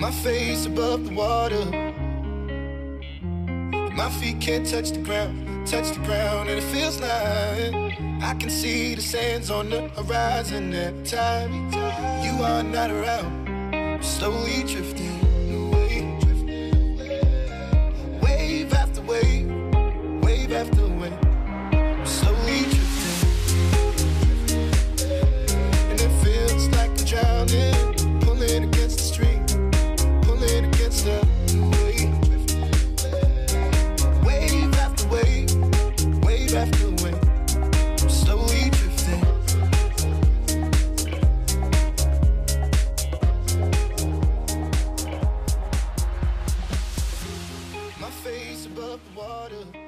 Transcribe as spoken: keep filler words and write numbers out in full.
My face above the water, my feet can't touch the ground, touch the ground, and it feels like I can see the sands on the horizon every time you are not around. Slowly drifting away, wave after wave, wave after wave, slowly drifting, and it feels like I'm drowning, pulling against the stream, pulling against the wave, wave after wave, wave after wave, slowly drifting. My face above the water.